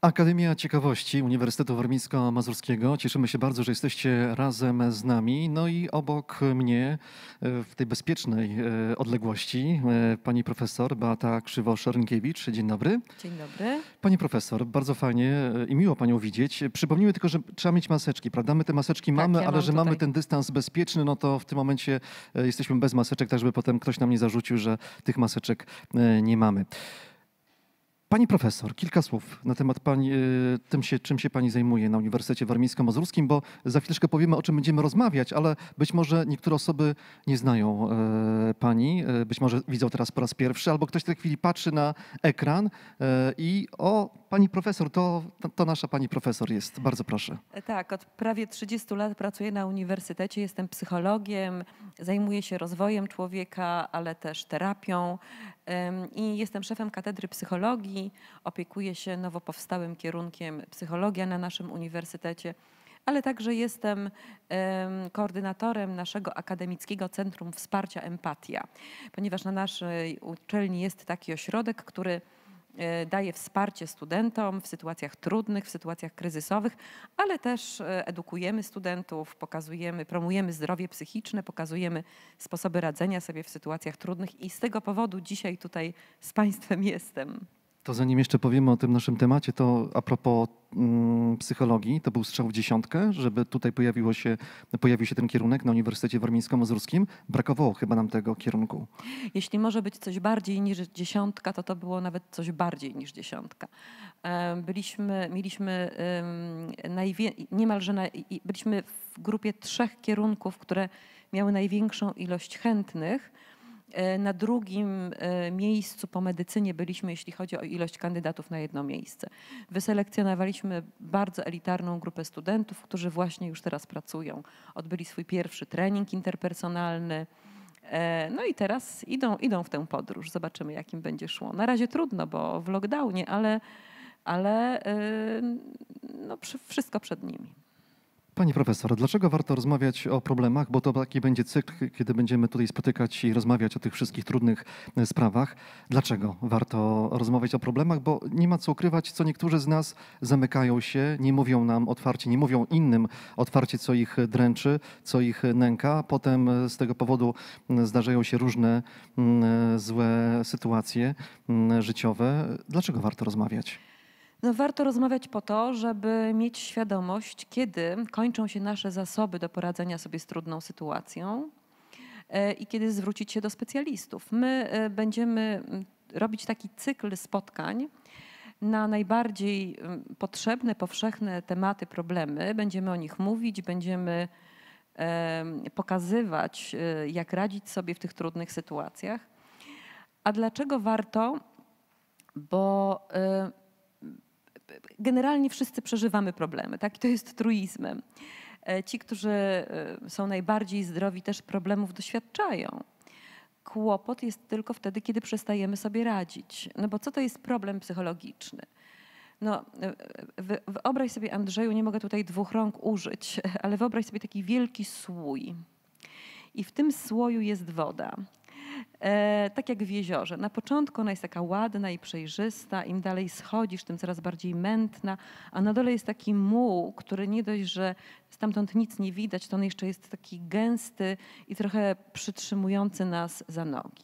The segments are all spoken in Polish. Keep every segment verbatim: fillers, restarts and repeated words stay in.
Akademia Ciekawości Uniwersytetu Warmińsko-Mazurskiego. Cieszymy się bardzo, że jesteście razem z nami. No i obok mnie w tej bezpiecznej odległości pani profesor Beata Krzywosz-Rynkiewicz. Dzień dobry. Dzień dobry. Pani profesor, bardzo fajnie i miło panią widzieć. Przypomnijmy tylko, że trzeba mieć maseczki, prawda? My te maseczki Tak, mamy, ja ale mam że tutaj. mamy ten dystans bezpieczny, no to w tym momencie jesteśmy bez maseczek, tak żeby potem ktoś nam nie zarzucił, że tych maseczek nie mamy. Pani profesor, kilka słów na temat pani, tym się, czym się pani zajmuje na Uniwersytecie Warmińsko-Mazurskim, bo za chwileczkę powiemy, o czym będziemy rozmawiać, ale być może niektóre osoby nie znają e, pani, e, być może widzą teraz po raz pierwszy, albo ktoś w tej chwili patrzy na ekran e, i o, pani profesor, to, to, to nasza pani profesor jest. Bardzo proszę. Tak, od prawie trzydziestu lat pracuję na uniwersytecie, jestem psychologiem, zajmuję się rozwojem człowieka, ale też terapią ym, i jestem szefem katedry psychologii. Opiekuję się nowo powstałym kierunkiem psychologia na naszym uniwersytecie, ale także jestem um, koordynatorem naszego Akademickiego Centrum Wsparcia Empatia, ponieważ na naszej uczelni jest taki ośrodek, który daje wsparcie studentom w sytuacjach trudnych, w sytuacjach kryzysowych, ale też edukujemy studentów, pokazujemy, promujemy zdrowie psychiczne, pokazujemy sposoby radzenia sobie w sytuacjach trudnych i z tego powodu dzisiaj tutaj z Państwem jestem. To zanim jeszcze powiemy o tym naszym temacie, to a propos mm, psychologii, to był strzał w dziesiątkę, żeby tutaj pojawiło się, pojawił się ten kierunek na Uniwersytecie Warmińsko-Mazurskim. Brakowało chyba nam tego kierunku. Jeśli może być coś bardziej niż dziesiątka, to to było nawet coś bardziej niż dziesiątka. Byliśmy, mieliśmy najwie- niemalże na, byliśmy w grupie trzech kierunków, które miały największą ilość chętnych. Na drugim miejscu po medycynie byliśmy, jeśli chodzi o ilość kandydatów na jedno miejsce. Wyselekcjonowaliśmy bardzo elitarną grupę studentów, którzy właśnie już teraz pracują. Odbyli swój pierwszy trening interpersonalny. No i teraz idą, idą w tę podróż. Zobaczymy, jak im będzie szło. Na razie trudno, bo w lockdownie, ale, ale no, wszystko przed nimi. Pani profesor, dlaczego warto rozmawiać o problemach, bo to taki będzie cykl, kiedy będziemy tutaj spotykać i rozmawiać o tych wszystkich trudnych sprawach. Dlaczego warto rozmawiać o problemach? Bo nie ma co ukrywać, co niektórzy z nas zamykają się, nie mówią nam otwarcie, nie mówią innym otwarcie, co ich dręczy, co ich nęka. Potem z tego powodu zdarzają się różne złe sytuacje życiowe. Dlaczego warto rozmawiać? No, warto rozmawiać po to, żeby mieć świadomość, kiedy kończą się nasze zasoby do poradzenia sobie z trudną sytuacją i kiedy zwrócić się do specjalistów. My będziemy robić taki cykl spotkań na najbardziej potrzebne, powszechne tematy, problemy. Będziemy o nich mówić, będziemy pokazywać, jak radzić sobie w tych trudnych sytuacjach. A dlaczego warto? Bo generalnie wszyscy przeżywamy problemy, tak? I to jest truizmem. Ci, którzy są najbardziej zdrowi, też problemów doświadczają. Kłopot jest tylko wtedy, kiedy przestajemy sobie radzić. No bo co to jest problem psychologiczny? No, wyobraź sobie, Andrzeju, nie mogę tutaj dwóch rąk użyć, ale wyobraź sobie taki wielki słój. I w tym słoju jest woda. E, tak jak w jeziorze. Na początku ona jest taka ładna i przejrzysta, im dalej schodzisz, tym coraz bardziej mętna, a na dole jest taki muł, który nie dość, że stamtąd nic nie widać, to on jeszcze jest taki gęsty i trochę przytrzymujący nas za nogi.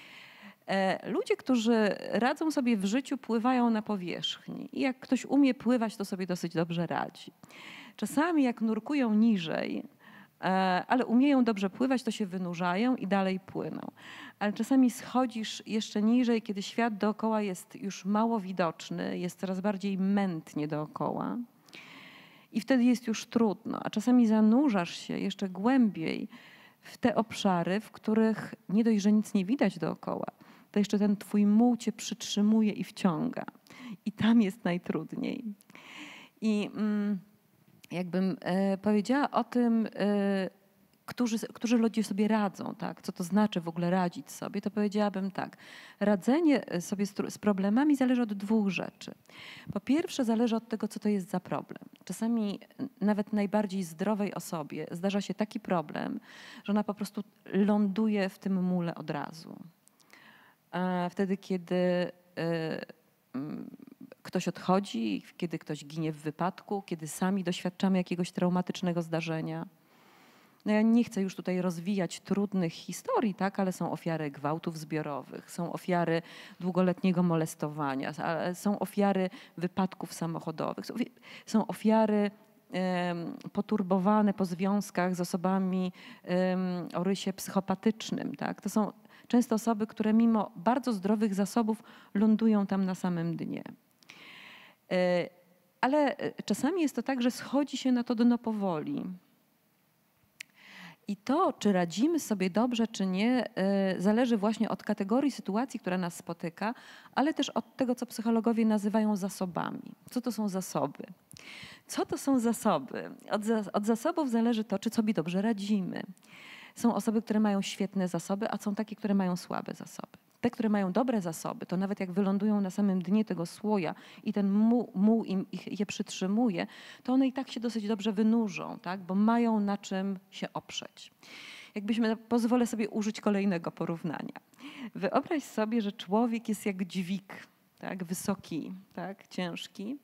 E, ludzie, którzy radzą sobie w życiu, pływają na powierzchni i jak ktoś umie pływać, to sobie dosyć dobrze radzi. Czasami jak nurkują niżej, ale umieją dobrze pływać, to się wynurzają i dalej płyną. Ale czasami schodzisz jeszcze niżej, kiedy świat dookoła jest już mało widoczny, jest coraz bardziej mętnie dookoła i wtedy jest już trudno. A czasami zanurzasz się jeszcze głębiej w te obszary, w których nie dość, że nic nie widać dookoła, to jeszcze ten twój muł cię przytrzymuje i wciąga. I tam jest najtrudniej. I... Mm, Jakbym e, powiedziała o tym, e, którzy, którzy ludzie sobie radzą, tak? Co to znaczy w ogóle radzić sobie, to powiedziałabym tak. Radzenie sobie z, z problemami zależy od dwóch rzeczy. Po pierwsze zależy od tego, co to jest za problem. Czasami nawet najbardziej zdrowej osobie zdarza się taki problem, że ona po prostu ląduje w tym mule od razu. A wtedy, kiedy e, ktoś odchodzi, kiedy ktoś ginie w wypadku, kiedy sami doświadczamy jakiegoś traumatycznego zdarzenia. No ja nie chcę już tutaj rozwijać trudnych historii, tak, ale są ofiary gwałtów zbiorowych, są ofiary długoletniego molestowania, są ofiary wypadków samochodowych, są ofiary um, poturbowane po związkach z osobami um, o rysie psychopatycznym. Tak. To są często osoby, które mimo bardzo zdrowych zasobów lądują tam na samym dnie. Ale czasami jest to tak, że schodzi się na to dno powoli. I to, czy radzimy sobie dobrze, czy nie, zależy właśnie od kategorii sytuacji, która nas spotyka, ale też od tego, co psychologowie nazywają zasobami. Co to są zasoby? Co to są zasoby? Od, za, od zasobów zależy to, czy sobie dobrze radzimy. Są osoby, które mają świetne zasoby, a są takie, które mają słabe zasoby. Te, które mają dobre zasoby, to nawet jak wylądują na samym dnie tego słoja i ten muł, muł im ich, je przytrzymuje, to one i tak się dosyć dobrze wynurzą, tak? Bo mają na czym się oprzeć. Jakbyśmy, pozwolę sobie użyć kolejnego porównania. Wyobraź sobie, że człowiek jest jak dźwig, tak? Wysoki, tak? Ciężki.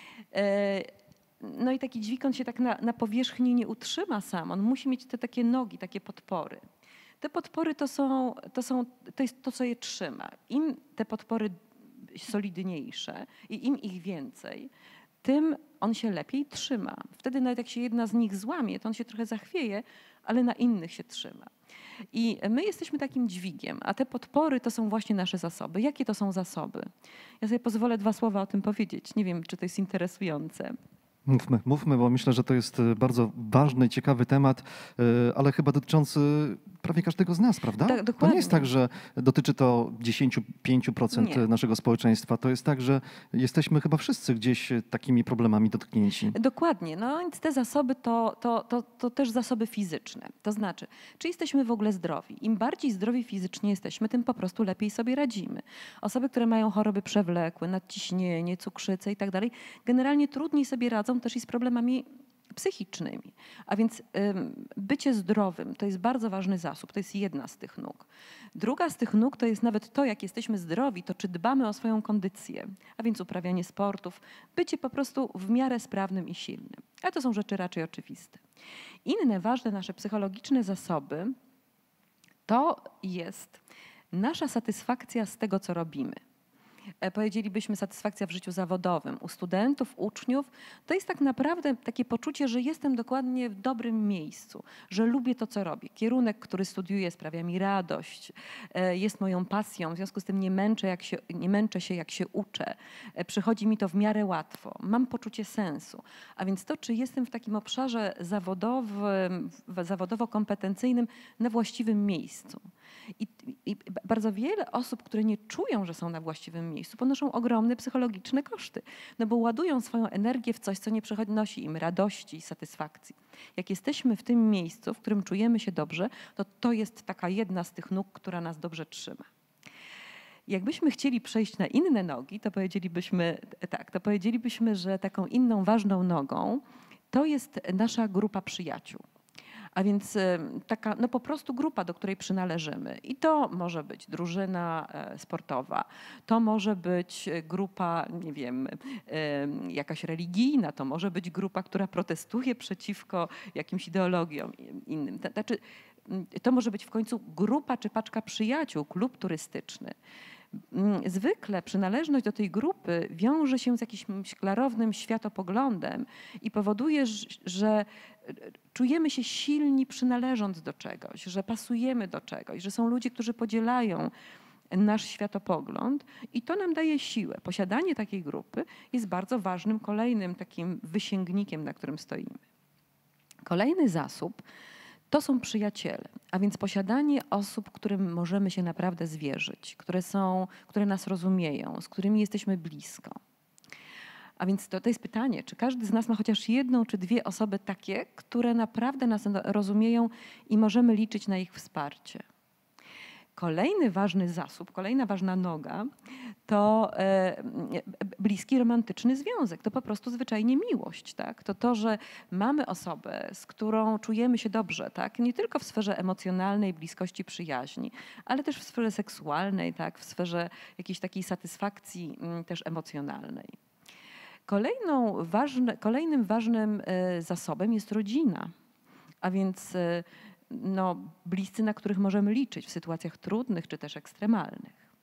No i taki dźwig, on się tak na, na powierzchni nie utrzyma sam. On musi mieć te takie nogi, takie podpory. Te podpory to, są, to, są, to jest to, co je trzyma. Im te podpory solidniejsze i im ich więcej, tym on się lepiej trzyma. Wtedy nawet jak się jedna z nich złamie, to on się trochę zachwieje, ale na innych się trzyma. I my jesteśmy takim dźwigiem, a te podpory to są właśnie nasze zasoby. Jakie to są zasoby? Ja sobie pozwolę dwa słowa o tym powiedzieć. Nie wiem, czy to jest interesujące. Mówmy, mówmy, bo myślę, że to jest bardzo ważny, ciekawy temat, ale chyba dotyczący prawie każdego z nas, prawda? Tak, to nie jest tak, że dotyczy to dziesięć do pięciu procent nie. naszego społeczeństwa. To jest tak, że jesteśmy chyba wszyscy gdzieś takimi problemami dotknięci. Dokładnie. No więc te zasoby to, to, to, to też zasoby fizyczne. To znaczy, czy jesteśmy w ogóle zdrowi? Im bardziej zdrowi fizycznie jesteśmy, tym po prostu lepiej sobie radzimy. Osoby, które mają choroby przewlekłe, nadciśnienie, cukrzycę i tak dalej, generalnie trudniej sobie radzą też i z problemami psychicznymi. A więc ym, bycie zdrowym to jest bardzo ważny zasób, to jest jedna z tych nóg. Druga z tych nóg to jest nawet to, jak jesteśmy zdrowi, to czy dbamy o swoją kondycję, a więc uprawianie sportów, bycie po prostu w miarę sprawnym i silnym. A to są rzeczy raczej oczywiste. Inne ważne nasze psychologiczne zasoby to jest nasza satysfakcja z tego, co robimy. Powiedzielibyśmy satysfakcja w życiu zawodowym. U studentów, uczniów to jest tak naprawdę takie poczucie, że jestem dokładnie w dobrym miejscu, że lubię to, co robię. Kierunek, który studiuję, sprawia mi radość, jest moją pasją, w związku z tym nie męczę, jak się, nie męczę się, jak się uczę. Przychodzi mi to w miarę łatwo. Mam poczucie sensu. A więc to, czy jestem w takim obszarze zawodowym, zawodowo-kompetencyjnym na właściwym miejscu. I, I bardzo wiele osób, które nie czują, że są na właściwym miejscu, ponoszą ogromne psychologiczne koszty, no bo ładują swoją energię w coś, co nie przynosi im radości i satysfakcji. Jak jesteśmy w tym miejscu, w którym czujemy się dobrze, to to jest taka jedna z tych nóg, która nas dobrze trzyma. Jakbyśmy chcieli przejść na inne nogi, to powiedzielibyśmy tak, to powiedzielibyśmy, że taką inną ważną nogą to jest nasza grupa przyjaciół. A więc taka no po prostu grupa, do której przynależymy. I to może być drużyna sportowa, to może być grupa, nie wiem, jakaś religijna, to może być grupa, która protestuje przeciwko jakimś ideologiom innym. Znaczy, to może być w końcu grupa czy paczka przyjaciół, klub turystyczny. Zwykle przynależność do tej grupy wiąże się z jakimś klarownym światopoglądem i powoduje, że czujemy się silni przynależąc do czegoś, że pasujemy do czegoś, że są ludzie, którzy podzielają nasz światopogląd i to nam daje siłę. Posiadanie takiej grupy jest bardzo ważnym kolejnym takim wysięgnikiem, na którym stoimy. Kolejny zasób to są przyjaciele, a więc posiadanie osób, którym możemy się naprawdę zwierzyć, które są, które nas rozumieją, z którymi jesteśmy blisko. A więc to, to jest pytanie, czy każdy z nas ma chociaż jedną czy dwie osoby takie, które naprawdę nas rozumieją i możemy liczyć na ich wsparcie. Kolejny ważny zasób, kolejna ważna noga to e, bliski, romantyczny związek. To po prostu zwyczajnie miłość. Tak? To to, że mamy osobę, z którą czujemy się dobrze, tak? Nie tylko w sferze emocjonalnej, bliskości, przyjaźni, ale też w sferze seksualnej, tak? W sferze jakiejś takiej satysfakcji m, też emocjonalnej. Kolejną ważne, kolejnym ważnym e, zasobem jest rodzina, a więc e, no, bliscy, na których możemy liczyć w sytuacjach trudnych czy też ekstremalnych.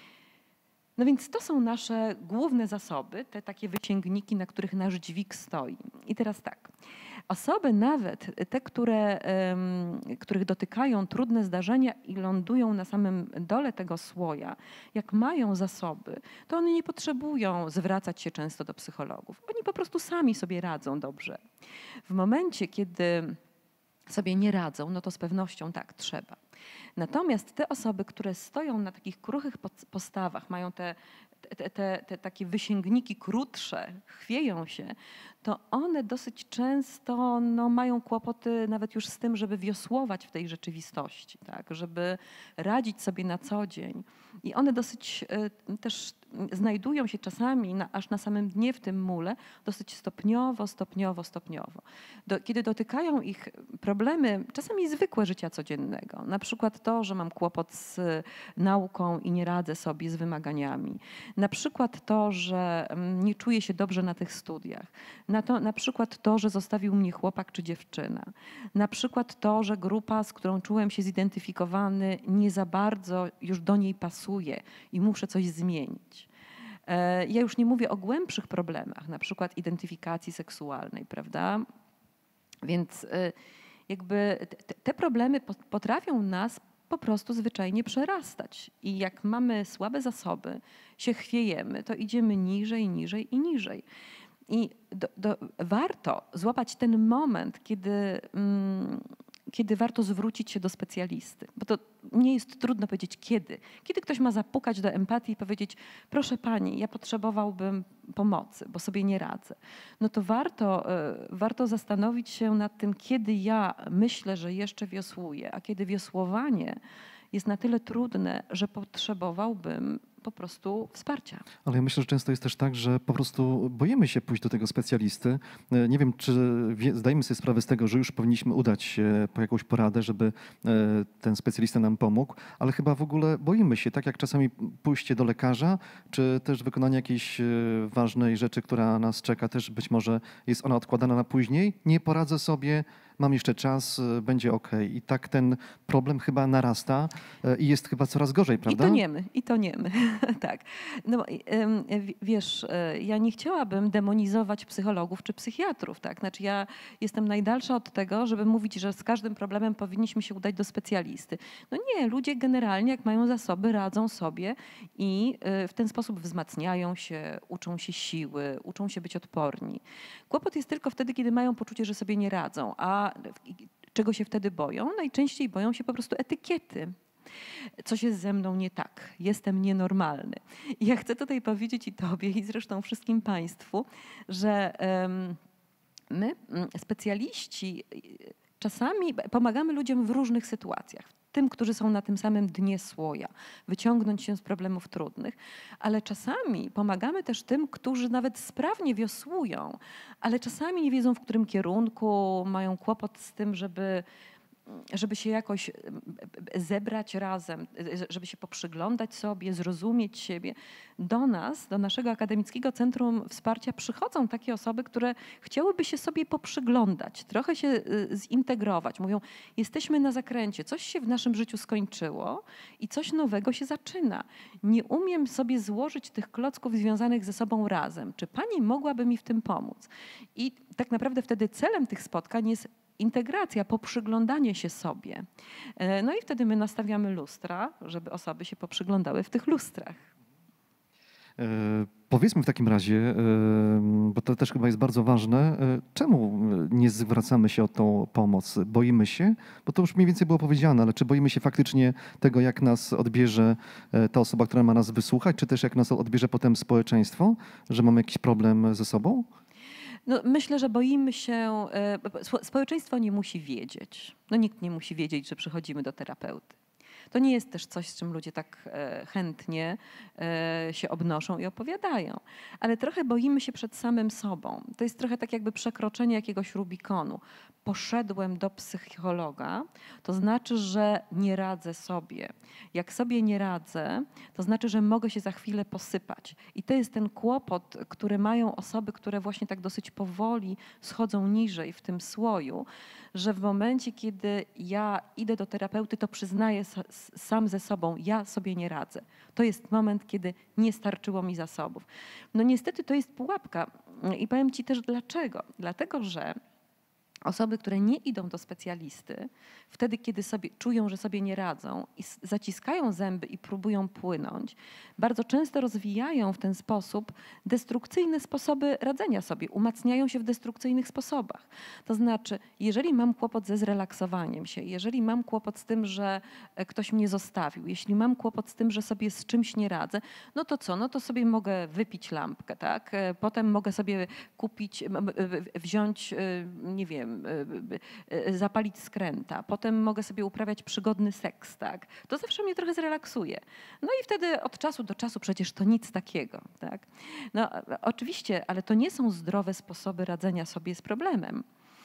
No więc to są nasze główne zasoby, te takie wysięgniki, na których nasz dźwig stoi. I teraz tak, osoby nawet te, które, um, których dotykają trudne zdarzenia i lądują na samym dole tego słoja, jak mają zasoby, to one nie potrzebują zwracać się często do psychologów. Oni po prostu sami sobie radzą dobrze. W momencie, kiedy sobie nie radzą, no to z pewnością tak, trzeba. Natomiast te osoby, które stoją na takich kruchych postawach, mają te, te, te, te takie wysięgniki krótsze, chwieją się, to one dosyć często no, mają kłopoty nawet już z tym, żeby wiosłować w tej rzeczywistości, tak? Żeby radzić sobie na co dzień. I one dosyć y, też znajdują się czasami na, aż na samym dnie w tym mule, dosyć stopniowo, stopniowo, stopniowo. Do, kiedy dotykają ich problemy, czasami zwykłe życia codziennego, na przykład to, że mam kłopot z nauką i nie radzę sobie z wymaganiami, na przykład to, że nie czuję się dobrze na tych studiach, na, to, na przykład to, że zostawił mnie chłopak czy dziewczyna, na przykład to, że grupa, z którą czułem się zidentyfikowany, nie za bardzo już do niej pasuje i muszę coś zmienić. Ja już nie mówię o głębszych problemach, na przykład identyfikacji seksualnej, prawda? Więc jakby te, te problemy potrafią nas po prostu zwyczajnie przerastać. I jak mamy słabe zasoby, się chwiejemy, to idziemy niżej, niżej i niżej. I do, do, warto złapać ten moment, kiedy, mm, kiedy warto zwrócić się do specjalisty. Bo to nie jest trudno powiedzieć kiedy. Kiedy ktoś ma zapukać do empatii i powiedzieć, proszę pani, ja potrzebowałbym pomocy, bo sobie nie radzę. No to warto, y, warto zastanowić się nad tym, kiedy ja myślę, że jeszcze wiosłuję, a kiedy wiosłowanie jest na tyle trudne, że potrzebowałbym po prostu wsparcia. Ale ja myślę, że często jest też tak, że po prostu boimy się pójść do tego specjalisty. Nie wiem, czy wie, zdajemy sobie sprawę z tego, że już powinniśmy udać się po jakąś poradę, żeby ten specjalista nam pomógł, ale chyba w ogóle boimy się, tak jak czasami pójście do lekarza, czy też wykonanie jakiejś ważnej rzeczy, która nas czeka, też być może jest ona odkładana na później. Nie poradzę sobie, mam jeszcze czas, będzie okej. I tak ten problem chyba narasta i jest chyba coraz gorzej, prawda? I toniemy, i toniemy. Tak. No, wiesz, ja nie chciałabym demonizować psychologów czy psychiatrów. Tak? Znaczy ja jestem najdalsza od tego, żeby mówić, że z każdym problemem powinniśmy się udać do specjalisty. No nie, ludzie generalnie jak mają zasoby, radzą sobie i w ten sposób wzmacniają się, uczą się siły, uczą się być odporni. Kłopot jest tylko wtedy, kiedy mają poczucie, że sobie nie radzą. A czego się wtedy boją? Najczęściej boją się po prostu etykiety. Coś jest ze mną nie tak, jestem nienormalny. I ja chcę tutaj powiedzieć i tobie, i zresztą wszystkim państwu, że um, my, specjaliści, czasami pomagamy ludziom w różnych sytuacjach. Tym, którzy są na tym samym dnie słoja, wyciągnąć się z problemów trudnych, ale czasami pomagamy też tym, którzy nawet sprawnie wiosłują, ale czasami nie wiedzą, w którym kierunku, mają kłopot z tym, żeby żeby się jakoś zebrać razem, żeby się poprzyglądać sobie, zrozumieć siebie. Do nas, do naszego Akademickiego Centrum Wsparcia przychodzą takie osoby, które chciałyby się sobie poprzyglądać, trochę się zintegrować. Mówią, jesteśmy na zakręcie, coś się w naszym życiu skończyło i coś nowego się zaczyna. Nie umiem sobie złożyć tych klocków związanych ze sobą razem. Czy pani mogłaby mi w tym pomóc? I tak naprawdę wtedy celem tych spotkań jest integracja, poprzyglądanie się sobie. No i wtedy my nastawiamy lustra, żeby osoby się poprzyglądały w tych lustrach. E, powiedzmy w takim razie, e, bo to też chyba jest bardzo ważne, e, czemu nie zwracamy się o tą pomoc? Boimy się? Bo to już mniej więcej było powiedziane, ale czy boimy się faktycznie tego, jak nas odbierze ta osoba, która ma nas wysłuchać, czy też jak nas odbierze potem społeczeństwo, że mamy jakiś problem ze sobą? No, myślę, że boimy się, społeczeństwo nie musi wiedzieć. No, nikt nie musi wiedzieć, że przychodzimy do terapeuty. To nie jest też coś, z czym ludzie tak e, chętnie e, się obnoszą i opowiadają. Ale trochę boimy się przed samym sobą. To jest trochę tak jakby przekroczenie jakiegoś Rubikonu. Poszedłem do psychologa, to znaczy, że nie radzę sobie. Jak sobie nie radzę, to znaczy, że mogę się za chwilę posypać. I to jest ten kłopot, który mają osoby, które właśnie tak dosyć powoli schodzą niżej w tym słoju, że w momencie, kiedy ja idę do terapeuty, to przyznaję sam ze sobą, ja sobie nie radzę. To jest moment, kiedy nie starczyło mi zasobów. No niestety to jest pułapka i powiem ci też dlaczego. Dlatego, że osoby, które nie idą do specjalisty, wtedy, kiedy sobie czują, że sobie nie radzą i zaciskają zęby i próbują płynąć, bardzo często rozwijają w ten sposób destrukcyjne sposoby radzenia sobie, umacniają się w destrukcyjnych sposobach. To znaczy, jeżeli mam kłopot ze zrelaksowaniem się, jeżeli mam kłopot z tym, że ktoś mnie zostawił, jeśli mam kłopot z tym, że sobie z czymś nie radzę, no to co? No to sobie mogę wypić lampkę, tak? Potem mogę sobie kupić, wziąć, nie wiem, zapalić skręta, potem mogę sobie uprawiać przygodny seks, tak? To zawsze mnie trochę zrelaksuje. No i wtedy od czasu do czasu przecież to nic takiego, tak? No oczywiście, ale to nie są zdrowe sposoby radzenia sobie z problemem,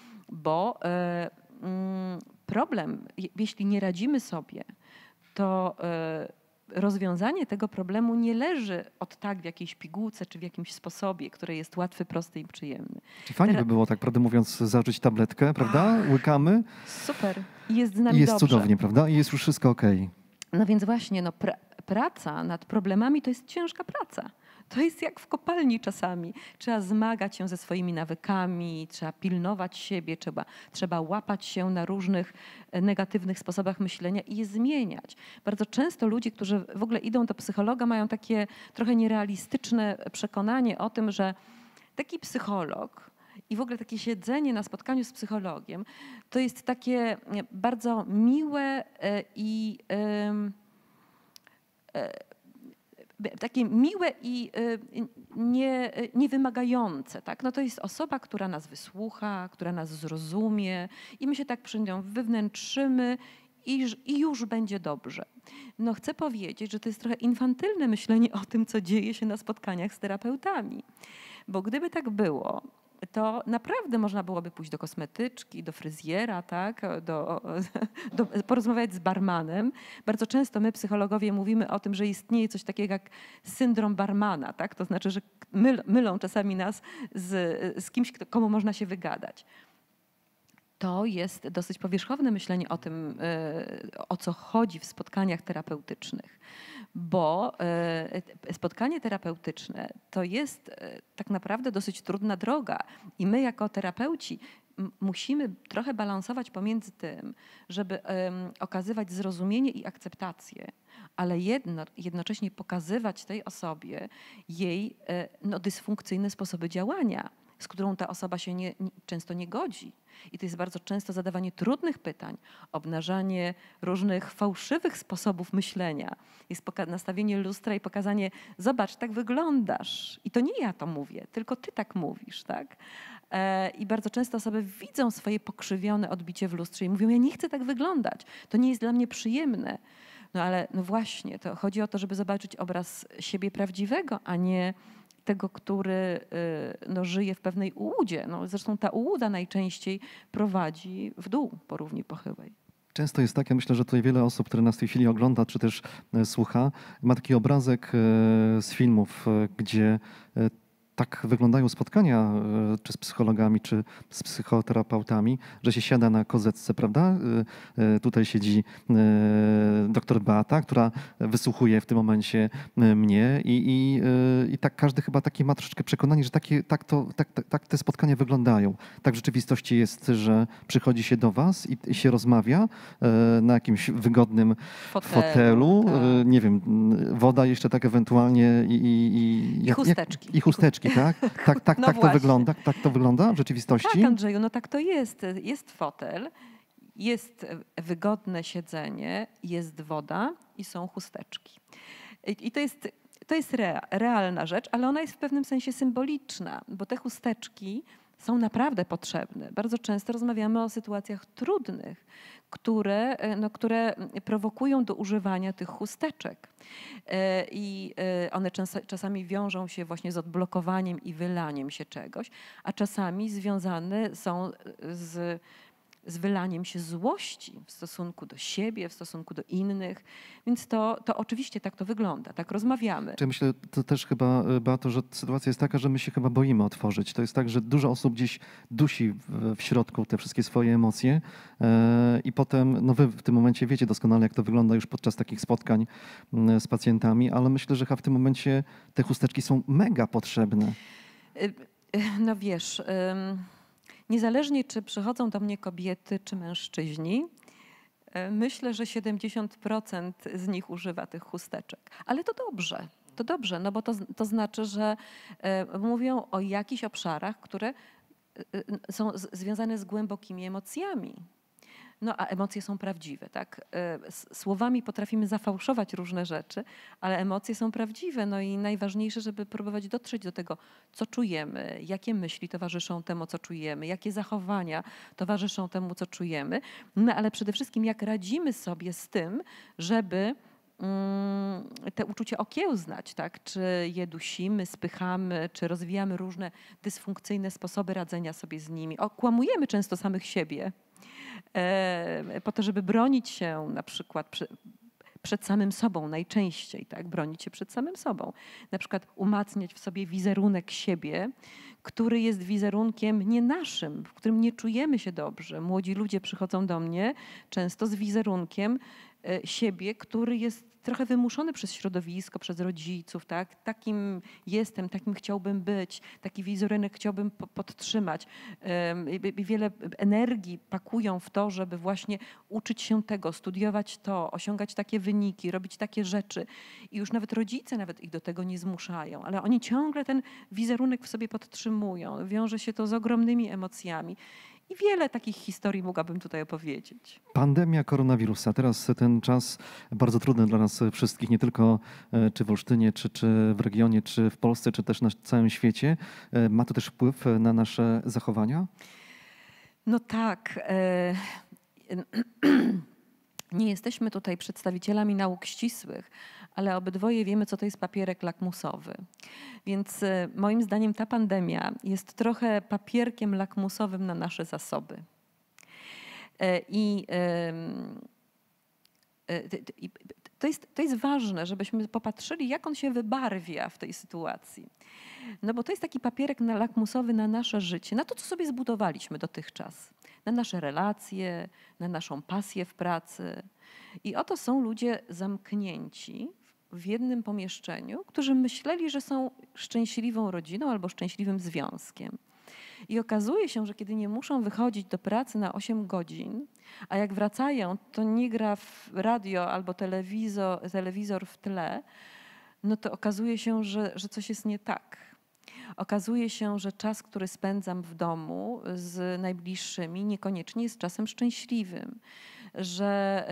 bo e, mm, problem, jeśli nie radzimy sobie, to e, rozwiązanie tego problemu nie leży od tak w jakiejś pigułce czy w jakimś sposobie, który jest łatwy, prosty i przyjemny. Czyli fajnie by było, tak prawdę mówiąc, zażyć tabletkę, prawda? Łykamy. Super. I jest z nami I jest dobrze. cudownie, prawda? I jest już wszystko okej. No więc właśnie, no, pra praca nad problemami to jest ciężka praca. To jest jak w kopalni czasami. Trzeba zmagać się ze swoimi nawykami, trzeba pilnować siebie, trzeba, trzeba łapać się na różnych negatywnych sposobach myślenia i je zmieniać. Bardzo często ludzie, którzy w ogóle idą do psychologa, mają takie trochę nierealistyczne przekonanie o tym, że taki psycholog i w ogóle takie siedzenie na spotkaniu z psychologiem to jest takie bardzo miłe i takie miłe i nie, niewymagające. Tak? No to jest osoba, która nas wysłucha, która nas zrozumie i my się tak przy nią wywnętrzymy i, i już będzie dobrze. No chcę powiedzieć, że to jest trochę infantylne myślenie o tym, co dzieje się na spotkaniach z terapeutami. Bo gdyby tak było, to naprawdę można byłoby pójść do kosmetyczki, do fryzjera, tak? do, do, porozmawiać z barmanem. Bardzo często my, psychologowie, mówimy o tym, że istnieje coś takiego jak syndrom barmana. Tak? To znaczy, że myl, mylą czasami nas z, z kimś, kto, komu można się wygadać. To jest dosyć powierzchowne myślenie o tym, o co chodzi w spotkaniach terapeutycznych. Bo spotkanie terapeutyczne to jest tak naprawdę dosyć trudna droga i my jako terapeuci musimy trochę balansować pomiędzy tym, żeby okazywać zrozumienie i akceptację, ale jedno, jednocześnie pokazywać tej osobie jej no, dysfunkcyjne sposoby działania, z którą ta osoba się nie, nie, często nie godzi. I to jest bardzo często zadawanie trudnych pytań, obnażanie różnych fałszywych sposobów myślenia. Jest nastawienie lustra i pokazanie, zobacz, tak wyglądasz. I to nie ja to mówię, tylko ty tak mówisz. Tak? E, I bardzo często osoby widzą swoje pokrzywione odbicie w lustrze i mówią, ja nie chcę tak wyglądać, to nie jest dla mnie przyjemne. No ale no właśnie, to chodzi o to, żeby zobaczyć obraz siebie prawdziwego, a nie tego, który no, żyje w pewnej ułudzie. No, zresztą ta ułuda najczęściej prowadzi w dół po równi pochyłej. Często jest tak, ja myślę, że tutaj wiele osób, które nas w tej chwili ogląda, czy też słucha, ma taki obrazek z filmów, gdzie tak wyglądają spotkania czy z psychologami, czy z psychoterapeutami, że się siada na kozetce, prawda? Tutaj siedzi doktor Beata, która wysłuchuje w tym momencie mnie i, i, i tak każdy chyba takie ma troszeczkę przekonanie, że takie, tak, to, tak, tak, tak te spotkania wyglądają. Tak w rzeczywistości jest, że przychodzi się do was i, i się rozmawia na jakimś wygodnym fotelu, fotelu tak. Nie wiem, woda jeszcze tak ewentualnie i, i, i, I chusteczki. Jak, I chusteczki. Tak, tak, tak, no tak to wygląda, tak to wygląda w rzeczywistości? Tak, Andrzeju, no tak to jest. Jest fotel, jest wygodne siedzenie, jest woda i są chusteczki. I to jest, to jest realna rzecz, ale ona jest w pewnym sensie symboliczna, bo te chusteczki są naprawdę potrzebne. Bardzo często rozmawiamy o sytuacjach trudnych, które, no, które prowokują do używania tych chusteczek. I one czas, czasami wiążą się właśnie z odblokowaniem i wylaniem się czegoś, a czasami związane są z z wylaniem się złości w stosunku do siebie, w stosunku do innych. Więc to, to oczywiście tak to wygląda, tak rozmawiamy. Czy myślę, to też chyba, Beato, że sytuacja jest taka, że my się chyba boimy otworzyć. To jest tak, że dużo osób gdzieś dusi w, w środku te wszystkie swoje emocje e, i potem, no wy w tym momencie wiecie doskonale, jak to wygląda już podczas takich spotkań m, z pacjentami, ale myślę, że chyba w tym momencie te chusteczki są mega potrzebne. No wiesz... Ym... Niezależnie, czy przychodzą do mnie kobiety, czy mężczyźni, myślę, że siedemdziesiąt procent z nich używa tych chusteczek. Ale to dobrze, to dobrze, no bo to, to znaczy, że mówią o jakichś obszarach, które są związane z głębokimi emocjami. No a emocje są prawdziwe, tak? Słowami potrafimy zafałszować różne rzeczy, ale emocje są prawdziwe. No i najważniejsze, żeby próbować dotrzeć do tego, co czujemy, jakie myśli towarzyszą temu, co czujemy, jakie zachowania towarzyszą temu, co czujemy. No ale przede wszystkim, jak radzimy sobie z tym, żeby te uczucia okiełznać, tak? Czy je dusimy, spychamy, czy rozwijamy różne dysfunkcyjne sposoby radzenia sobie z nimi. Okłamujemy często samych siebie po to, żeby bronić się na przykład przy, przed samym sobą najczęściej, tak? Bronić się przed samym sobą. Na przykład umacniać w sobie wizerunek siebie, który jest wizerunkiem nie naszym, w którym nie czujemy się dobrze. Młodzi ludzie przychodzą do mnie często z wizerunkiem siebie, który jest trochę wymuszony przez środowisko, przez rodziców, tak? Takim jestem, takim chciałbym być, taki wizerunek chciałbym podtrzymać. Wiele energii pakują w to, żeby właśnie uczyć się tego, studiować to, osiągać takie wyniki, robić takie rzeczy. I już nawet rodzice nawet ich do tego nie zmuszają, ale oni ciągle ten wizerunek w sobie podtrzymują. Wiąże się to z ogromnymi emocjami. I wiele takich historii mogłabym tutaj opowiedzieć. Pandemia koronawirusa. Teraz ten czas bardzo trudny dla nas wszystkich, nie tylko czy w Olsztynie, czy, czy w regionie, czy w Polsce, czy też na całym świecie. Ma to też wpływ na nasze zachowania? No tak. Nie jesteśmy tutaj przedstawicielami nauk ścisłych, ale obydwoje wiemy, co to jest papierek lakmusowy. Więc moim zdaniem ta pandemia jest trochę papierkiem lakmusowym na nasze zasoby. I, i to, jest, to jest ważne, żebyśmy popatrzyli, jak on się wybarwia w tej sytuacji. No bo to jest taki papierek lakmusowy na nasze życie, na to, co sobie zbudowaliśmy dotychczas. Na nasze relacje, na naszą pasję w pracy. I oto są ludzie zamknięci w jednym pomieszczeniu, którzy myśleli, że są szczęśliwą rodziną albo szczęśliwym związkiem. I okazuje się, że kiedy nie muszą wychodzić do pracy na osiem godzin, a jak wracają, to nie gra w radio albo telewizor, telewizor w tle, no to okazuje się, że, że coś jest nie tak. Okazuje się, że czas, który spędzam w domu z najbliższymi, niekoniecznie jest czasem szczęśliwym. Że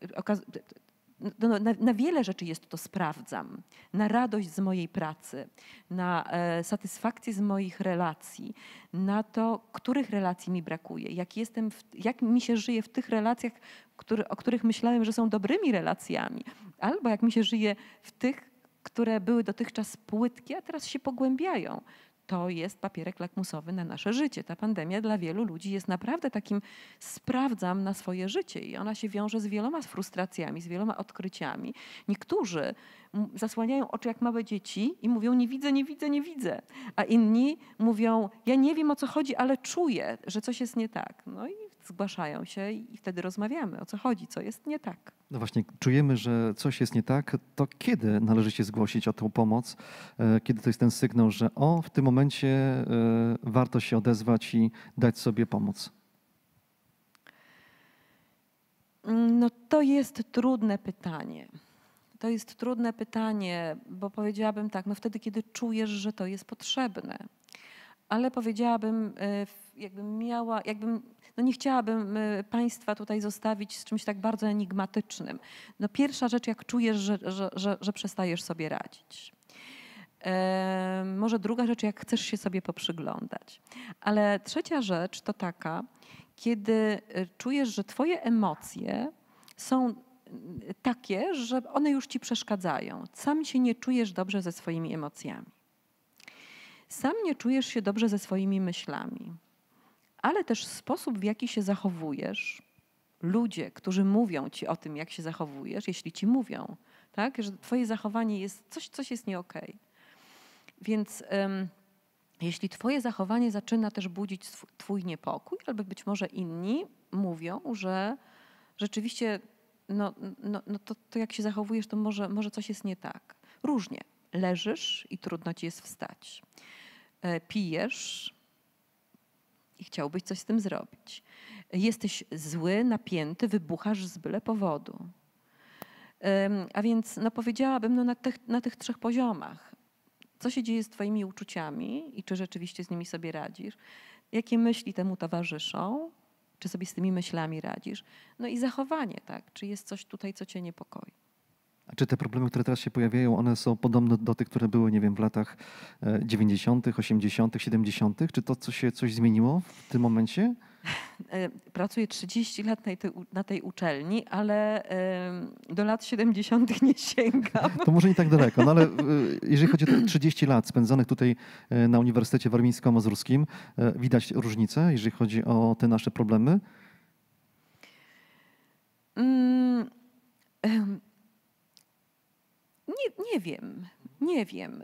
na, na wiele rzeczy jest to sprawdzam. Na radość z mojej pracy, na satysfakcję z moich relacji, na to, których relacji mi brakuje, jak, jestem w, jak mi się żyje w tych relacjach, który, o których myślałem, że są dobrymi relacjami, albo jak mi się żyje w tych, które były dotychczas płytkie, a teraz się pogłębiają. To jest papierek lakmusowy na nasze życie. Ta pandemia dla wielu ludzi jest naprawdę takim sprawdzam na swoje życie i ona się wiąże z wieloma frustracjami, z wieloma odkryciami. Niektórzy zasłaniają oczy jak małe dzieci i mówią nie widzę, nie widzę, nie widzę. A inni mówią ja nie wiem o co chodzi, ale czuję, że coś jest nie tak. No i zgłaszają się i wtedy rozmawiamy o co chodzi, co jest nie tak. No właśnie, czujemy, że coś jest nie tak, to kiedy należy się zgłosić o tą pomoc? Kiedy to jest ten sygnał, że o, w tym momencie warto się odezwać i dać sobie pomoc? No to jest trudne pytanie. To jest trudne pytanie, bo powiedziałabym tak, no wtedy, kiedy czujesz, że to jest potrzebne. Ale powiedziałabym, jakbym miała, jakbym, no nie chciałabym Państwa tutaj zostawić z czymś tak bardzo enigmatycznym. No pierwsza rzecz, jak czujesz, że, że, że, że przestajesz sobie radzić. Może druga rzecz, jak chcesz się sobie poprzyglądać. Ale trzecia rzecz to taka, kiedy czujesz, że twoje emocje są takie, że one już ci przeszkadzają. Sam się nie czujesz dobrze ze swoimi emocjami. Sam nie czujesz się dobrze ze swoimi myślami. Ale też sposób, w jaki się zachowujesz, ludzie, którzy mówią ci o tym, jak się zachowujesz, jeśli ci mówią, tak, że twoje zachowanie jest, coś, coś jest nie okej. Więc um, jeśli twoje zachowanie zaczyna też budzić swój, twój niepokój, albo być może inni mówią, że rzeczywiście no, no, no to, to jak się zachowujesz, to może, może coś jest nie tak. Różnie. Leżysz i trudno ci jest wstać. E, pijesz i chciałbyś coś z tym zrobić. Jesteś zły, napięty, wybuchasz z byle powodu. E, a więc no, powiedziałabym no, na, tych, na tych trzech poziomach. Co się dzieje z twoimi uczuciami i czy rzeczywiście z nimi sobie radzisz? Jakie myśli temu towarzyszą? Czy sobie z tymi myślami radzisz? No i zachowanie, tak? Czy jest coś tutaj, co cię niepokoi? A czy te problemy, które teraz się pojawiają, one są podobne do tych, które były, nie wiem, w latach dziewięćdziesiątych, osiemdziesiątych, siedemdziesiątych? Czy to co się coś zmieniło w tym momencie? Pracuję trzydzieści lat na tej, na tej uczelni, ale do lat siedemdziesiątych nie sięgam. To może nie tak daleko, no ale jeżeli chodzi o te trzydzieści lat spędzonych tutaj na Uniwersytecie Warmińsko-Mazurskim, widać różnicę, jeżeli chodzi o te nasze problemy? Mm, nie, nie wiem, nie wiem.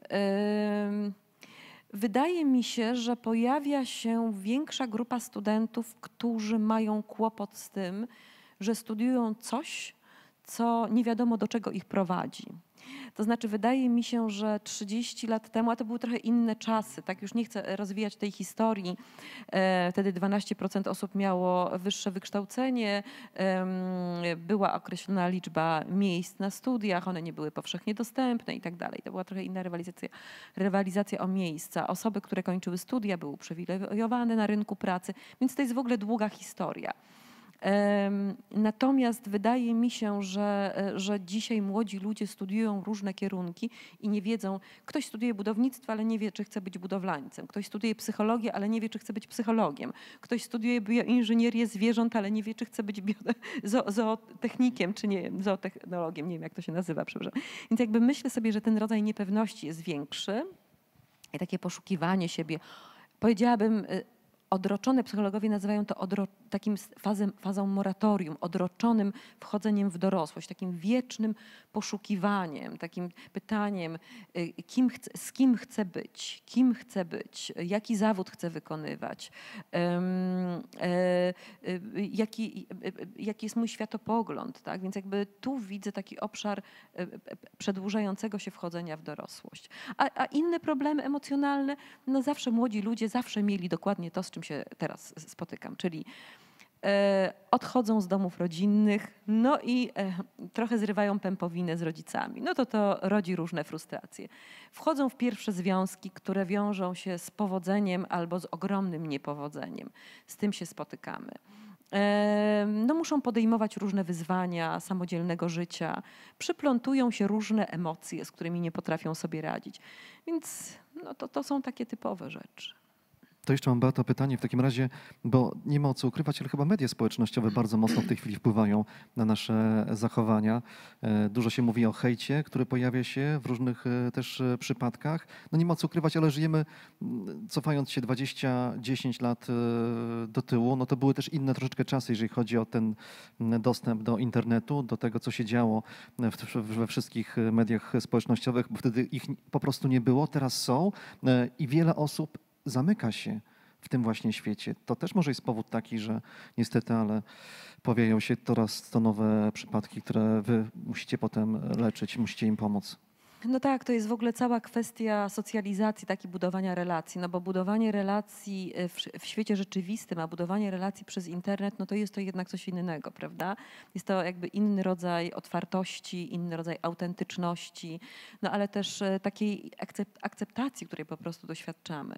Wydaje mi się, że pojawia się większa grupa studentów, którzy mają kłopot z tym, że studiują coś, co nie wiadomo do czego ich prowadzi. To znaczy wydaje mi się, że trzydzieści lat temu, a to były trochę inne czasy, tak już nie chcę rozwijać tej historii, e, wtedy dwanaście procent osób miało wyższe wykształcenie, e, była określona liczba miejsc na studiach, one nie były powszechnie dostępne i tak dalej. To była trochę inna rywalizacja, rywalizacja o miejsca. Osoby, które kończyły studia, były uprzywilejowane na rynku pracy, więc to jest w ogóle długa historia. Natomiast wydaje mi się, że, że dzisiaj młodzi ludzie studiują różne kierunki i nie wiedzą, ktoś studiuje budownictwo, ale nie wie, czy chce być budowlańcem. Ktoś studiuje psychologię, ale nie wie, czy chce być psychologiem. Ktoś studiuje bioinżynierię zwierząt, ale nie wie, czy chce być bio, zo, zootechnikiem, czy nie, zootechnologiem, nie wiem jak to się nazywa, przepraszam. Więc jakby myślę sobie, że ten rodzaj niepewności jest większy i takie poszukiwanie siebie, powiedziałabym, odroczone, psychologowie nazywają to odro, takim fazem, fazą moratorium, odroczonym wchodzeniem w dorosłość, takim wiecznym poszukiwaniem, takim pytaniem, kim chce, z kim chcę być, kim chcę być, jaki zawód chcę wykonywać, um, e, jaki, jaki jest mój światopogląd. Tak? Więc jakby tu widzę taki obszar przedłużającego się wchodzenia w dorosłość. A, a inne problemy emocjonalne, no zawsze młodzi ludzie zawsze mieli dokładnie to, z czym się teraz spotykam, czyli e, odchodzą z domów rodzinnych, no i e, trochę zrywają pępowinę z rodzicami. No to to rodzi różne frustracje. Wchodzą w pierwsze związki, które wiążą się z powodzeniem albo z ogromnym niepowodzeniem. Z tym się spotykamy. E, no muszą podejmować różne wyzwania samodzielnego życia. Przyplątują się różne emocje, z którymi nie potrafią sobie radzić. Więc no to, to są takie typowe rzeczy. To jeszcze mam, Beato, pytanie w takim razie, bo nie ma o co ukrywać, ale chyba media społecznościowe bardzo mocno w tej chwili wpływają na nasze zachowania. Dużo się mówi o hejcie, który pojawia się w różnych też przypadkach. No nie ma co ukrywać, ale żyjemy, cofając się dwadzieścia, dziesięć lat do tyłu, no to były też inne troszeczkę czasy, jeżeli chodzi o ten dostęp do internetu, do tego, co się działo we wszystkich mediach społecznościowych, bo wtedy ich po prostu nie było, teraz są i wiele osób zamyka się w tym właśnie świecie. To też może jest powód taki, że niestety, ale pojawiają się coraz to nowe przypadki, które wy musicie potem leczyć, musicie im pomóc. No tak, to jest w ogóle cała kwestia socjalizacji, tak i budowania relacji, no bo budowanie relacji w, w świecie rzeczywistym, a budowanie relacji przez internet, no to jest to jednak coś innego, prawda? Jest to jakby inny rodzaj otwartości, inny rodzaj autentyczności, no ale też takiej akceptacji, której po prostu doświadczamy.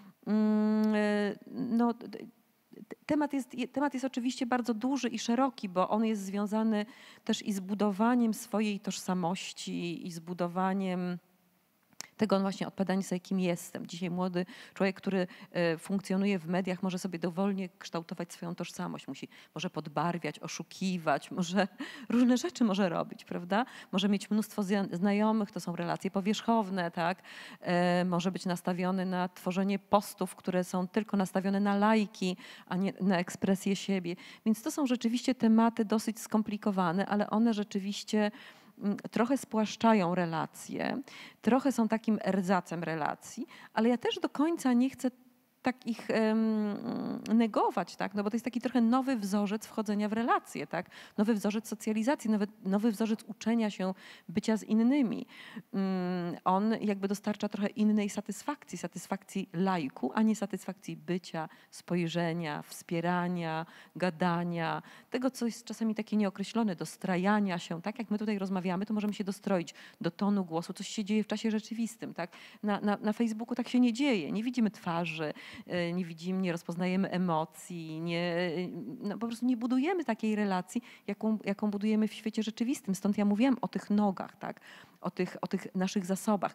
No, temat jest, temat jest oczywiście bardzo duży i szeroki, bo on jest związany też i z budowaniem swojej tożsamości i z budowaniem tego właśnie odpowiadania sobie, kim jestem. Dzisiaj młody człowiek, który e, funkcjonuje w mediach, może sobie dowolnie kształtować swoją tożsamość. Musi, może podbarwiać, oszukiwać, może różne rzeczy może robić, prawda? Może mieć mnóstwo znajomych, to są relacje powierzchowne, tak? E, może być nastawiony na tworzenie postów, które są tylko nastawione na lajki, a nie na ekspresję siebie. Więc to są rzeczywiście tematy dosyć skomplikowane, ale one rzeczywiście trochę spłaszczają relacje, trochę są takim erzacem relacji, ale ja też do końca nie chcę tak ich um, negować, tak? No bo to jest taki trochę nowy wzorzec wchodzenia w relacje, tak? Nowy wzorzec socjalizacji, nowy, nowy wzorzec uczenia się bycia z innymi. Um, on jakby dostarcza trochę innej satysfakcji, satysfakcji lajku, a nie satysfakcji bycia, spojrzenia, wspierania, gadania, tego, co jest czasami takie nieokreślone, dostrajania się. Tak jak my tutaj rozmawiamy, to możemy się dostroić do tonu głosu, coś się dzieje w czasie rzeczywistym, tak? Na, na, na Facebooku tak się nie dzieje, nie widzimy twarzy, nie widzimy, nie rozpoznajemy emocji, nie, no po prostu nie budujemy takiej relacji, jaką, jaką budujemy w świecie rzeczywistym. Stąd ja mówiłam o tych nogach, tak? o, tych, o tych naszych zasobach.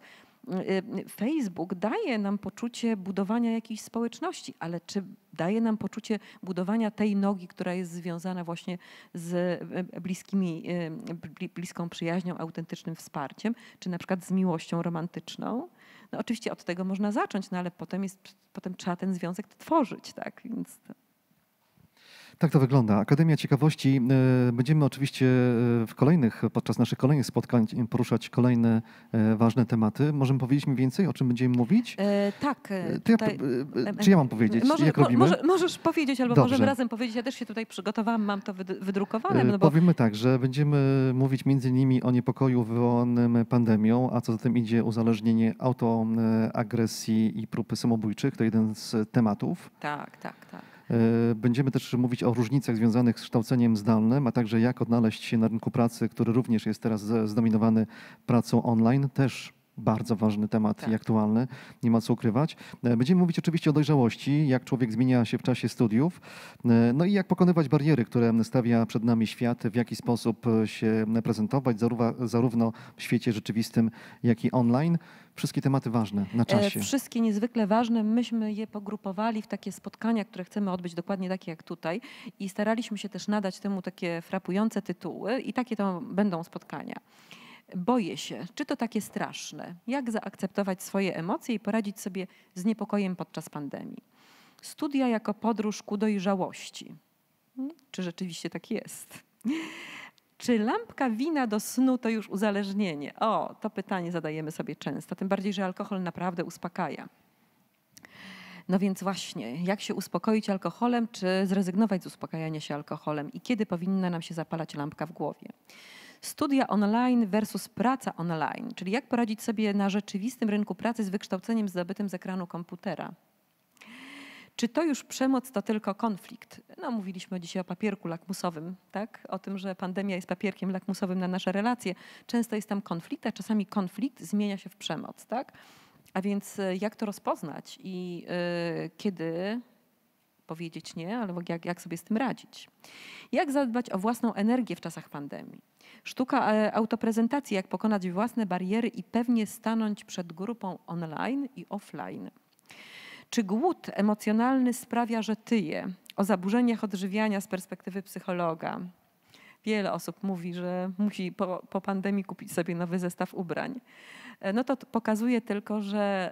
Facebook daje nam poczucie budowania jakiejś społeczności, ale czy daje nam poczucie budowania tej nogi, która jest związana właśnie z bliskimi, bliską przyjaźnią, autentycznym wsparciem, czy na przykład z miłością romantyczną? No oczywiście od tego można zacząć, no ale potem, jest, potem trzeba ten związek tworzyć, tak? Więc to... Tak to wygląda. Akademia Ciekawości. Będziemy oczywiście w kolejnych, podczas naszych kolejnych spotkań poruszać kolejne ważne tematy. Możemy powiedzieć mi więcej, o czym będziemy mówić? E, tak. Tutaj, ja, czy ja mam powiedzieć, może, jak robimy? Może, możesz powiedzieć, albo Dobrze. możemy razem powiedzieć. Ja też się tutaj przygotowałam, mam to wydrukowane. No bo... Powiemy tak, że będziemy mówić między innymi o niepokoju wywołanym pandemią, a co za tym idzie uzależnienie autoagresji i prób samobójczych. To jeden z tematów. Tak, tak, tak. Będziemy też mówić o różnicach związanych z kształceniem zdalnym, a także jak odnaleźć się na rynku pracy, który również jest teraz zdominowany pracą online. Też bardzo ważny temat tak. i aktualny, nie ma co ukrywać. Będziemy mówić oczywiście o dojrzałości, jak człowiek zmienia się w czasie studiów, no i jak pokonywać bariery, które stawia przed nami świat, w jaki sposób się prezentować, zarówno w świecie rzeczywistym, jak i online. Wszystkie tematy ważne na czasie. Wszystkie niezwykle ważne. Myśmy je pogrupowali w takie spotkania, które chcemy odbyć dokładnie takie jak tutaj i staraliśmy się też nadać temu takie frapujące tytuły i takie to będą spotkania. Boję się, czy to takie straszne? Jak zaakceptować swoje emocje i poradzić sobie z niepokojem podczas pandemii? Studia jako podróż ku dojrzałości. Czy rzeczywiście tak jest? Czy lampka wina do snu to już uzależnienie? O, to pytanie zadajemy sobie często, tym bardziej, że alkohol naprawdę uspokaja. No więc właśnie, jak się uspokoić alkoholem, czy zrezygnować z uspokajania się alkoholem i kiedy powinna nam się zapalać lampka w głowie? Studia online versus praca online, czyli jak poradzić sobie na rzeczywistym rynku pracy z wykształceniem zdobytym z ekranu komputera. Czy to już przemoc, to tylko konflikt? No, mówiliśmy dzisiaj o papierku lakmusowym, tak? O tym, że pandemia jest papierkiem lakmusowym na nasze relacje. Często jest tam konflikt, a czasami konflikt zmienia się w przemoc, tak? A więc jak to rozpoznać i yy, kiedy powiedzieć nie, albo jak, jak sobie z tym radzić? Jak zadbać o własną energię w czasach pandemii? Sztuka autoprezentacji, jak pokonać własne bariery i pewnie stanąć przed grupą online i offline. Czy głód emocjonalny sprawia, że tyje? O zaburzeniach odżywiania z perspektywy psychologa. Wiele osób mówi, że musi po, po pandemii kupić sobie nowy zestaw ubrań. No to pokazuje tylko, że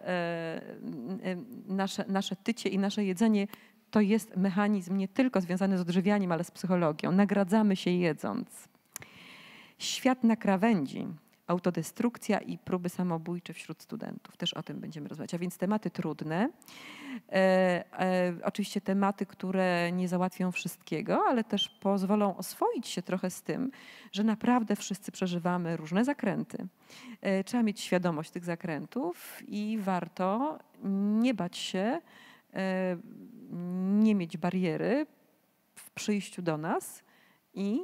nasze, nasze tycie i nasze jedzenie to jest mechanizm nie tylko związany z odżywianiem, ale z psychologią. Nagradzamy się jedząc. Świat na krawędzi. Autodestrukcja i próby samobójcze wśród studentów. Też o tym będziemy rozmawiać. A więc tematy trudne. E, e, oczywiście tematy, które nie załatwią wszystkiego, ale też pozwolą oswoić się trochę z tym, że naprawdę wszyscy przeżywamy różne zakręty. E, trzeba mieć świadomość tych zakrętów i warto nie bać się, e, nie mieć bariery w przyjściu do nas i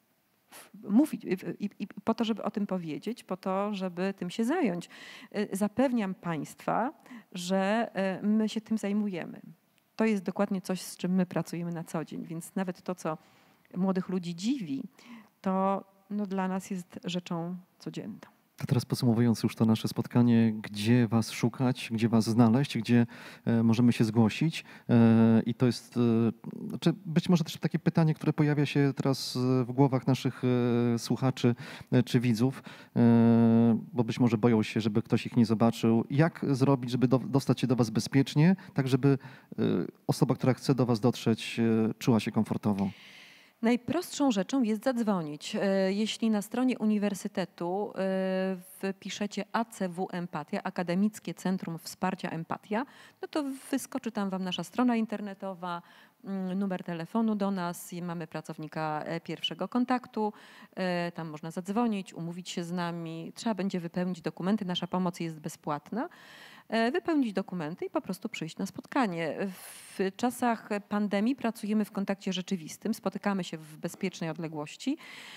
mówić i, i po to, żeby o tym powiedzieć, po to, żeby tym się zająć. Zapewniam Państwa, że my się tym zajmujemy. To jest dokładnie coś, z czym my pracujemy na co dzień, więc nawet to, co młodych ludzi dziwi, to no, dla nas jest rzeczą codzienną. To teraz podsumowując już to nasze spotkanie, gdzie was szukać, gdzie was znaleźć, gdzie e, możemy się zgłosić. E, I to jest, e, znaczy być może też takie pytanie, które pojawia się teraz e, w głowach naszych e, słuchaczy e, czy widzów, e, bo być może boją się, żeby ktoś ich nie zobaczył. Jak zrobić, żeby do, dostać się do was bezpiecznie, tak żeby e, osoba, która chce do was dotrzeć, e, czuła się komfortowo? Najprostszą rzeczą jest zadzwonić. E, Jeśli na stronie uniwersytetu e, wpiszecie A C W Empatia, Akademickie Centrum Wsparcia Empatia, no to wyskoczy tam wam nasza strona internetowa, mm, numer telefonu do nas, i mamy pracownika e, pierwszego kontaktu. E, Tam można zadzwonić, umówić się z nami. Trzeba będzie wypełnić dokumenty. Nasza pomoc jest bezpłatna. E, Wypełnić dokumenty i po prostu przyjść na spotkanie. W czasach pandemii pracujemy w kontakcie rzeczywistym, spotykamy się w bezpiecznej odległości,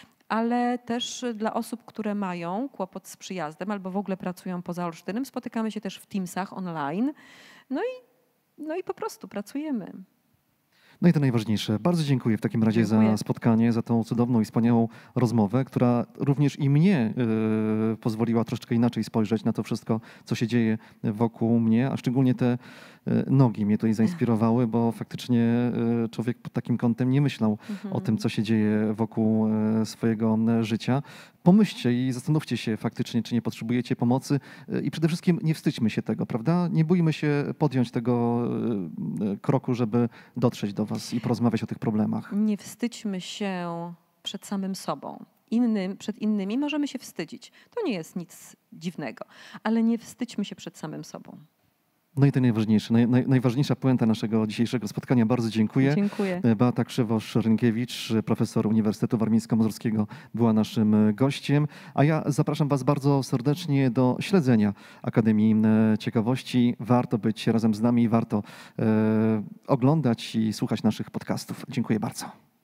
ale też dla osób, które mają kłopot z przyjazdem albo w ogóle pracują poza Olsztynem, spotykamy się też w Teamsach online. No i, no i po prostu pracujemy. No i to najważniejsze. Bardzo dziękuję w takim razie Dziękuję. za spotkanie, za tą cudowną i wspaniałą rozmowę, która również i mnie y, pozwoliła troszeczkę inaczej spojrzeć na to wszystko, co się dzieje wokół mnie, a szczególnie te y, nogi mnie tutaj zainspirowały, bo faktycznie y, człowiek pod takim kątem nie myślał Mhm. o tym, co się dzieje wokół y, swojego y, życia. Pomyślcie i zastanówcie się faktycznie, czy nie potrzebujecie pomocy y, i przede wszystkim nie wstydźmy się tego, prawda? Nie bójmy się podjąć tego y, y, kroku, żeby dotrzeć do was i porozmawiać o tych problemach. Nie wstydźmy się przed samym sobą. Innym, przed innymi możemy się wstydzić. To nie jest nic dziwnego, ale nie wstydźmy się przed samym sobą. No i to najważniejsze, naj, naj, najważniejsza puenta naszego dzisiejszego spotkania. Bardzo dziękuję. Dziękuję. Beata Krzywosz-Rynkiewicz, profesor Uniwersytetu Warmińsko-Mazurskiego, była naszym gościem, a ja zapraszam was bardzo serdecznie do śledzenia Akademii Ciekawości. Warto być razem z nami, warto e, oglądać i słuchać naszych podcastów. Dziękuję bardzo.